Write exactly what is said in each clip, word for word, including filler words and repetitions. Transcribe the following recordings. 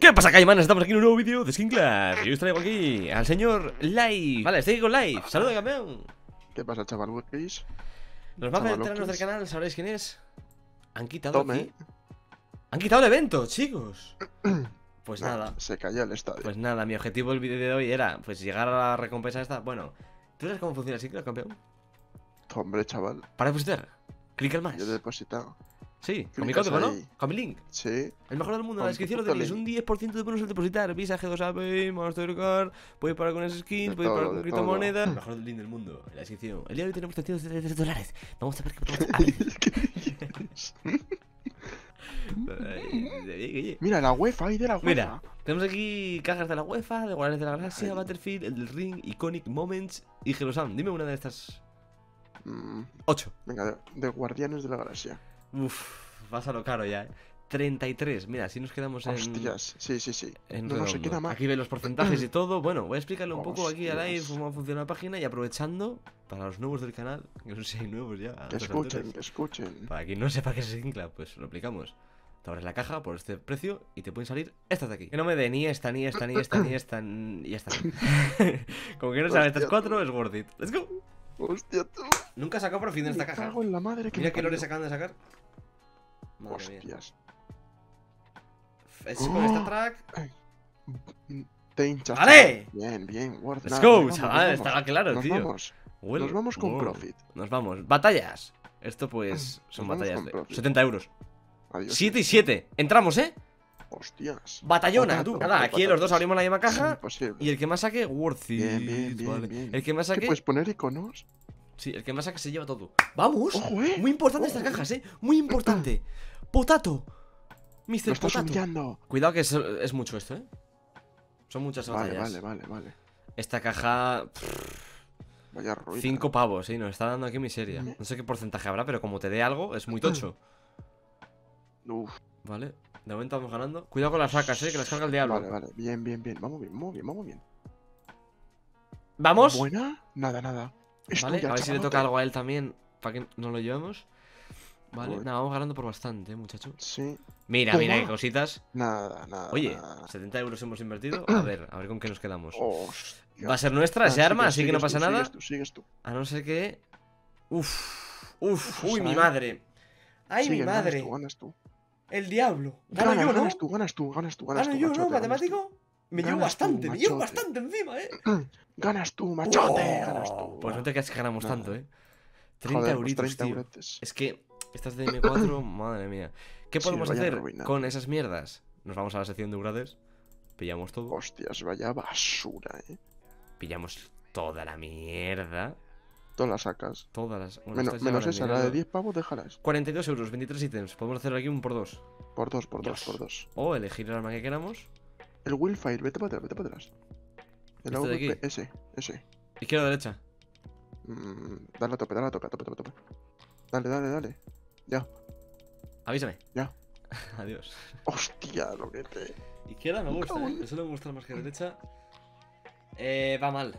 ¿Qué pasa, Caimanes? Estamos aquí en un nuevo vídeo de Skin Clash. Y hoy os traigo aquí al señor Live. Vale, estoy aquí con Live. Saluda, campeón. ¿Qué pasa, chaval? ¿Weis? Los más veteranos del canal sabréis quién es. Han quitado Tome. aquí. Han quitado el evento, chicos. Pues No, nada. se cayó el estadio. Pues nada, mi objetivo del vídeo de hoy era pues llegar a la recompensa esta. Bueno, ¿tú sabes cómo funciona Skin Clash, campeón? Hombre, chaval. Para depositar, clica el más. Yo he depositado. Sí, con mi Clicas código, ¿no? ahí. Con mi link. Sí. El mejor del mundo, en Con la tu descripción lo puto tenéis. link. Un diez por ciento de bonus al depositar. Visa, G dos A P I, Mastercard. Podéis pagar con esas skins, De podéis pagar todo, con de criptomonedas. todo. El mejor link del mundo, en la descripción. El día de hoy tenemos trescientos treinta y tres dólares. Vamos a ver qué podemos hacer. Mira, la UEFA ahí de la UEFA. Mira, tenemos aquí cajas de la UEFA, de Guardianes de la Galaxia, Ay. Battlefield, el del Ring, Iconic Moments y Gelosan. Dime una de estas Mm, ocho. venga, de, de Guardianes de la Galaxia. Uf, vas a lo caro ya, eh. treinta y tres. Mira, si nos quedamos en. Hostias, sí, sí, sí. En no, no se redondo. queda más. Aquí ve los porcentajes y todo. Bueno, voy a explicarle un poco aquí a Live Hostias. cómo funciona la página y aprovechando para los nuevos del canal, que no sé si hay nuevos ya. a Que estas escuchen, alturas. que escuchen. Para quien no sepa qué es Skin Clash, pues lo aplicamos. Te abres la caja por este precio y te pueden salir estas de aquí. Que no me dé ni esta, ni esta, ni esta, ni esta, y ya está. Como que no sabes estas Hostia, cuatro, tú. es worth it. Let's go. Hostia, tú. Nunca he sacado profit en esta Me caja. cago en la madre que Mira me qué lores parió. acaban de sacar. Madre mía. Hostias. Es con esta track. Te hinchas. ¡Vale! chaval. Bien, bien. Guarda. Let's Nada, go, nos vamos, chaval. nos vamos. Estaba claro, Nos tío. vamos. Huele- Nos vamos con wow. profit. Nos vamos. Batallas. Esto pues son Nos vamos batallas con de profit. setenta euros. Adiós. siete y siete. Entramos, ¿eh? Hostias. Batallona, Potato, tú. Nada, aquí los dos patatas. abrimos la misma caja. Imposible. Y el que más saque, worth it. Bien, bien, bien, vale. bien. El que más ¿Qué saque. puedes poner iconos? Sí, el que más saque se lleva todo. ¡Vamos! ¡Ojo, eh! Muy importante Ojo, estas eh. cajas, ¿eh? Muy importante. Potato. Lo mister estás Potato. humillando. Cuidado que es, es mucho esto, ¿eh? Son muchas Vale, batallas. vale, vale, vale. Esta caja. pff, Vaya ruina. Cinco pavos, sí, nos está dando aquí miseria. No sé qué porcentaje habrá, pero como te dé algo, es muy tocho. Uf, Vale, de momento vamos ganando. Cuidado con las sacas, eh, que las carga el diablo. vale, vale. Bien, bien, bien. Vamos bien, vamos bien, vamos bien. ¿Vamos? ¿Buena? Nada, nada. Es Vale, tuya, a ver si le chavalote. toca algo a él también, para que no lo llevemos. Vale, Uy. nada, vamos ganando por bastante, eh, muchacho. Sí. Mira, Toma. mira qué cositas. Nada, nada. Oye, nada. setenta euros hemos invertido. A ver, a ver con qué nos quedamos. Hostia. Va a ser nuestra ese Ah, arma, sigues, así que no sigues pasa tú, nada. Sigues tú, sigues tú. A no ser que. Uf, uf, uy, Uf, mi ¿sabes? madre. Ay, Sigue, mi madre. Ganas tú, ganas tú. El diablo. Gano Ganas, yo, ¿no? ganas tú, ganas tú, ganas tú, ganas Gano tú, yo, machote, ¿no? ganas tú. ¿Matemático? Me llevo Ganas tú, bastante, me llevo machote. bastante encima, eh. Ganas tú, machote, Oh, ganas tú. Pues no te creas que ganamos Nada. tanto, eh. treinta Joder, pues euritos, treinta tío. euretes. Es que estas de M cuatro, madre mía. ¿Qué Sí, podemos vaya hacer ruina. con esas mierdas? Nos vamos a la sección de Urades, pillamos todo, Hostias, vaya basura, eh. pillamos toda la mierda, Todas las sacas. todas las... bueno, Menos, estas ya menos van esa, en la de dinero. diez pavos, déjalas. cuarenta y dos euros, veintitrés ítems. Podemos hacer aquí un por dos. Por dos, por dos, Dios. por dos. O elegir el arma que queramos. El Willfire, vete para atrás, vete para atrás. El ¿Este de A W P, aquí? ese, ese. Izquierda o derecha. Mm, dale a tope, dale a tope, a tope, a tope, a tope. Dale, dale, dale. Ya. Avísame. Ya. Adiós. Hostia, lo que te. Izquierda me gusta, ¿eh? Me suele gustar más que derecha. Eh, va mal.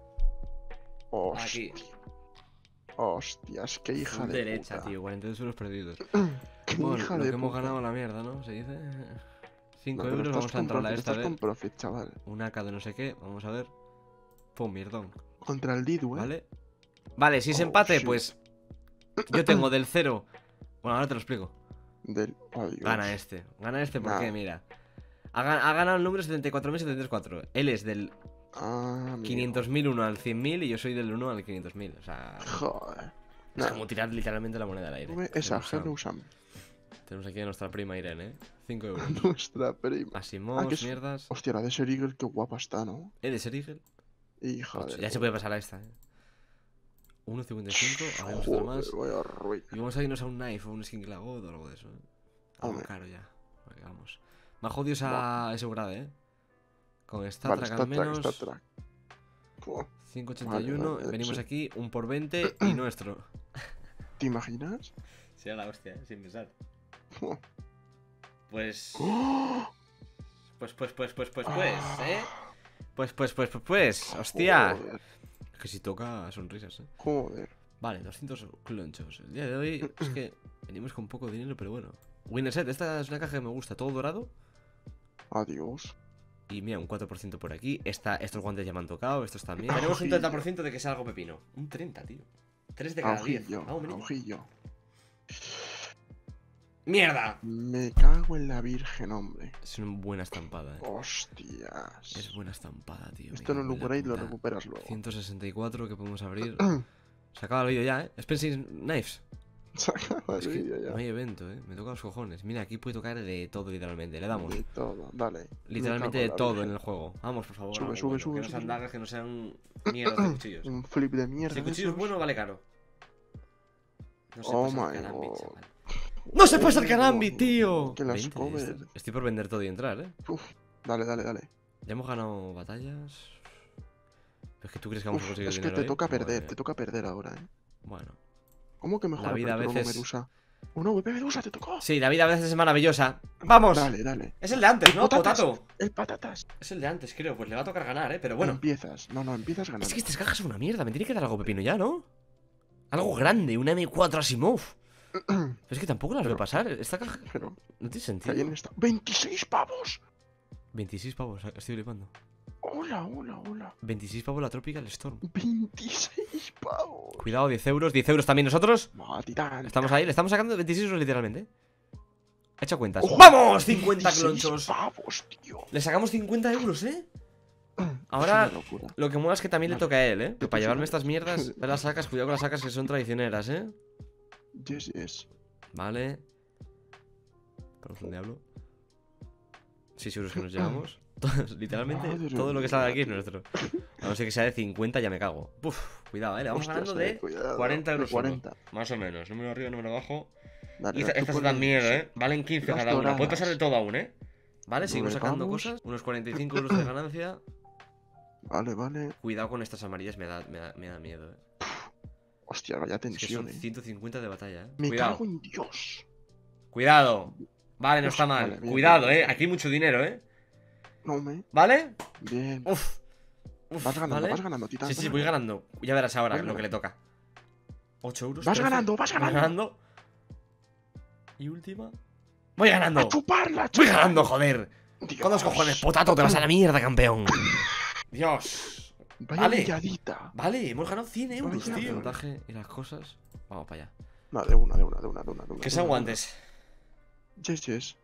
Aquí. Hostia. Hostias, qué hija Full de derecha, puta. tío. cuarenta y dos euros perdidos. Qué Bueno, hija lo de que hemos puta. ganado la mierda, ¿no? Se dice. cinco No, pero euros, estás vamos a con entrar a profit, esta estás vez. con profit, chaval. Una K de no sé qué, vamos a ver. Pum, mierdón. Contra el Didu, eh. ¿Vale? Vale, si es Oh, empate, shit. pues. Yo tengo del cero. Bueno, ahora te lo explico. Del. Ay, Dios. Gana este. Gana este porque, Nah. mira. Ha, gan- ha ganado el número setenta y cuatro mil setecientos cuatro. Él es del Ah, amigo. quinientos mil uno al cien mil y yo soy del uno al quinientos mil. O sea. Joder. Es Nah. como tirar literalmente la moneda al aire. Come esa, Hello Sam. Hello Sam. Tenemos aquí a nuestra prima Irene, ¿eh? cinco euros. Nuestra prima. Asimos, Ah, que es- mierdas. Hostia, la de Ser Eagle, qué guapa está, ¿no? ¿Eh, de Serigel? Hija de. Ya se puede pasar a esta, ¿eh? uno cincuenta y cinco, habíamos otra más. Joder, vaya ruina. Y vamos a irnos a un knife o un skin clagot o algo de eso, ¿eh? Algo Hombre. caro ya. Vale, vamos. Me ha jodido esa, ese grade, ¿eh? Con esta Vale, track está al track, menos. está track. Buah, cinco ochenta y uno. Vale, vale, Venimos sí. aquí, un por veinte y nuestro. ¿Te imaginas? Será la hostia, ¿eh? Sin pensar. Buah. Pues. ¡Oh! Pues, pues, pues, pues, pues, pues, Ah. ¿eh? Pues, pues, pues, pues, pues. Hostia. Joder, Que si toca sonrisas, ¿eh? joder. Vale, doscientos clonchos. El día de hoy es que venimos con poco dinero, pero bueno. Winner set, esta es una caja que me gusta, todo dorado. Adiós. Y mira, un cuatro por ciento por aquí. Esta, estos guantes ya me han tocado, estos también. Tenemos un treinta por ciento de que sea algo pepino. Un treinta, tío. tres de cada diez. Aujillo, Vamos, menino. aujillo. ¡Mierda! Me cago en la virgen, hombre. Es una buena estampada, eh. Hostias. Es buena estampada, tío. Esto me en cago un la upgrade lo puta. recuperas luego. ciento sesenta y cuatro que podemos abrir. Se acaba el vídeo ya, eh. Spencer Knives. Se acaba Es el que vídeo ya. no hay evento, eh. Me toca los cojones. Mira, aquí puede tocar de todo, literalmente. Le damos. De todo, dale. Literalmente Me de cago en la todo virgen. en el juego. Vamos, por favor. Sube, algo sube, bueno. sube, Que no sube, sean sube. dagas, que no sean mierdas de cuchillos. Un flip de mierda. Si el de cuchillo es esos. bueno, vale caro. No se Oh pasa el my Karambit, God. chaval. ¡No se pasa el Karambit, tío! Que las veinte, cover. estoy, estoy por vender todo y entrar, eh. Uf, dale, dale, dale. Ya hemos ganado batallas. Pero es que tú crees que vamos a Uf, conseguir es que dinero te ahí? toca Madre perder, mía. te toca perder ahora, eh. Bueno. ¿Cómo que mejor La vida a apertura, veces- Medusa? Una V P Medusa te tocó. Sí, la vida a veces es maravillosa. ¡Vamos! Dale, dale. Es el de antes, ¿no? Potatas. Potato. El patatas. Es el de antes, creo. Pues le va a tocar ganar, eh. Pero bueno. Empiezas. No, no, empiezas ganando. Es que estas cajas son una mierda. Me tiene que dar algo pepino ya, ¿no? Algo grande, un M cuatro Asimov. Pero es que tampoco las veo Pero- pasar. Esta caja Pero, no tiene que ahí sentido. en esta. ¡veintiséis pavos! veintiséis pavos, estoy flipando. Hola, hola, hola. veintiséis pavos la Tropical Storm. veintiséis pavos. Cuidado, diez euros. diez euros también nosotros. No, titán. Estamos ahí, le estamos sacando veintiséis euros literalmente. ¿eh? He hecho cuentas. Ojo, ¡Vamos! cincuenta veintiséis clonchos. pavos, tío. Le sacamos cincuenta euros, ¿eh? Es Ahora- una locura. Lo que mola es que también le Vale. toca a él, ¿eh? Que para Yo llevarme pienso- estas mierdas, ver las sacas, cuidado con las sacas que son traicioneras, ¿eh? Yes, yes. Vale. Ponemos un diablo. seis euros que nos llevamos. Todos, literalmente, Madre todo lo que sale de aquí es mía, nuestro. A no ser que sea de cincuenta, ya me cago. Puf, cuidado, ¿eh? Le vamos Hostias, ganando eh, de cuidado, cuarenta de euros. solo. cuarenta. Más o menos. Número arriba, número abajo. Dale, Y dale, tú estas pones- dan miedo, ¿eh? Valen quince las cada una. Puede doradas. pasar de todo aún, ¿eh? Vale, seguimos Nueve sacando pavos. cosas. Unos cuarenta y cinco euros de ganancia. Vale, vale. Cuidado con estas amarillas, me da, me da, me da miedo, ¿eh? Hostia, vaya Es que tensión, son eh. ciento cincuenta de batalla, ¿eh? Me Cuidado. cago en Dios. Cuidado. Vale, no está Uf, mal. vale, bien, Cuidado, bien. eh. Aquí hay mucho dinero, eh. No me. ¿Vale? Bien. Uf. Uf, Vas ganando, ¿vale? vas ganando, titán. Sí, vas sí, voy ganando. Ya verás ahora Vas lo que le ganando. toca. ocho euros. Vas trece. ganando, vas Voy ganando. ganando. Y última. Voy ganando. A chuparla, a Voy chuparla. ganando, joder. Dios. ¿Cuántos cojones? Potato, te vas a la mierda, campeón. Dios. Vaya Vale. milladita. Vale, hemos ganado cien euros, Vaya, tío. El vale. montaje y las cosas. Vamos para allá. No, de una, de una, de una, de una. De una Que de sean una, de guantes. una. Yes, yes.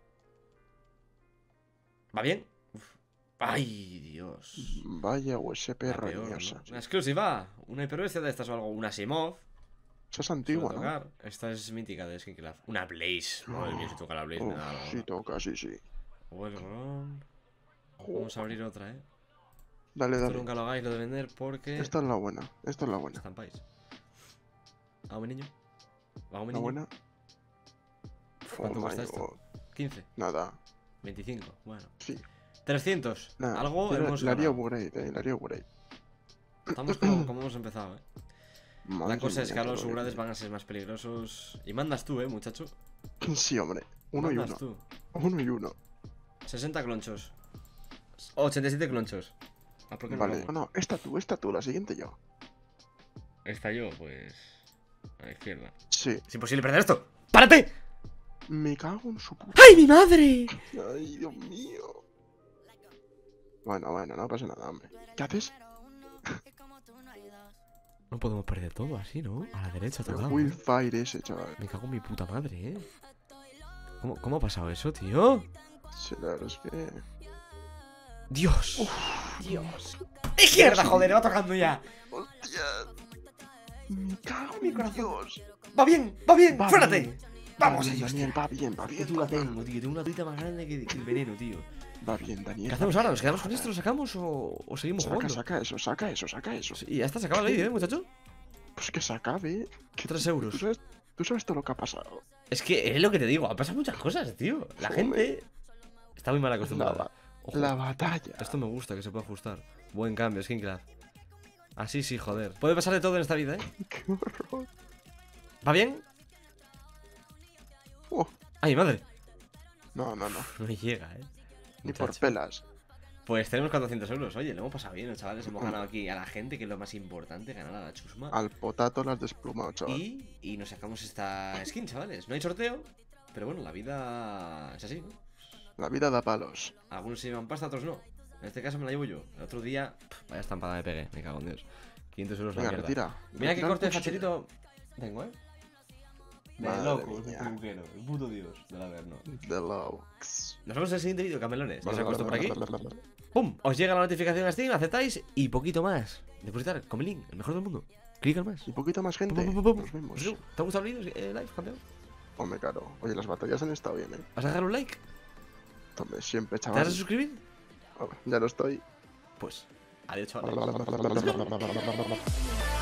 ¿Va bien? Uf. Ay, Dios. Vaya U S P La peor, rañosa. ¿no? Una exclusiva. Una hiperbestia de estas o algo. Una Simov. Esa es Suele antigua, ¿no? tocar. Esta es mítica de Skin Club. Una Blaze. Madre mía, si toca la Blaze me Uf, da algo. sí toca, sí, sí. Welcome. Jo, Vamos a abrir otra, eh. Dale, Esto dale. nunca lo hagáis, lo de vender, porque. Esta es la buena, esta es la buena. Estampáis. Vamos, mi niño. Vamos, mi La niño. buena. ¿Cuánto Oh cuesta my esto? God. quince. Nada, veinticinco. Bueno. sí. trescientos. Nada. Algo Yo la- hemos la haría ganado. upgrade, eh, la haría upgrade. Estamos como, como hemos empezado, eh. Madre La cosa es que mía, ahora los qué upgrades bonito. van a ser más peligrosos. Y mandas tú, eh, muchacho. Sí, hombre. Uno y Mandas uno. tú. Uno y uno. sesenta clonchos. ochenta y siete clonchos. Ah, ¿por qué no Vale. vamos? No, no, esta tú, esta tú, la siguiente yo. Esta yo, pues. A la izquierda. Sí. Es imposible perder esto. ¡Párate! Me cago en su puta. ¡Ay, mi madre! Ay, Dios mío. Bueno, bueno, no pasa nada, hombre. ¿Qué haces? No podemos perder todo así, ¿no? A la derecha El tocado. Willfire ese, chaval. Me cago en mi puta madre, ¿eh? ¿Cómo, cómo ha pasado eso, tío? Sí, la verdad es que. ¡Dios! ¡Dios! ¡Izquierda, joder! Va tocando ya. ¡Hostia! Me cago Mi en corazón. Dios. ¡Va bien! ¡Va bien! Va ¡Fuérate! bien. ¡Vamos, va bien, ellos! Daniel, va bien, va bien. Tú la tengo, tío. Tengo una trita más grande que, que el veneno, tío. Va bien, Daniel. ¿Qué hacemos ahora? ¿Nos quedamos con esto? ¿Lo sacamos o, o seguimos Saca, jugando? saca eso, saca eso, saca eso. Sí, ya está, se acaba el vídeo, ¿eh, muchacho? Pues que se acabe. Que Tres ¿Tú euros. sabes, tú sabes todo lo que ha pasado? Es que es lo que te digo, han pasado muchas cosas, tío. La Joder. gente está muy mal La, acostumbrada. ba- Ojo, la batalla. esto me gusta, que se puede ajustar. Buen cambio, Skin Club. Así sí, joder. Puede pasar de todo en esta vida, ¿eh? Qué horror. ¿Va bien? Oh, ¡Ay, madre! no, no, no. No me llega, ¿eh? Ni por Muchacho. pelas. Pues tenemos cuatrocientos euros. Oye, lo hemos pasado bien, los chavales. Hemos ganado aquí a la gente, que es lo más importante, ganar a la chusma. Al potato las desplumado, chaval. Y, y nos sacamos esta skin, chavales. No hay sorteo, pero bueno, la vida es así, ¿no? La vida da palos. Algunos se llevan pasta, otros no. En este caso me la llevo yo. El otro día, pff, vaya estampada me pegué, me cago en Dios. quinientos euros la Venga, mierda. retira. Mira qué retira el corte de cuchillo. facherito tengo, ¿eh? De Madre locos, de mía. peluquero. El puto Dios del Averno. The Laux. Nos vemos en el siguiente vídeo, camelones. Ya se ha puesto por aquí. ¡Pum! Os llega la notificación a Steam, aceptáis y poquito más. Depositar con mi link, el mejor del mundo. Clic al más. Un poquito más gente. Pum, pum, pum, pum. Nos vemos. ¿Te ha gustado el vídeo, eh, live, campeón? Hombre, claro. Oye, las batallas han estado bien, eh. ¿Vas a dejar un like? Hombre, siempre, ¿Te vas chaval. a suscribir? Hombre, ya lo estoy. Pues, adiós, chavales.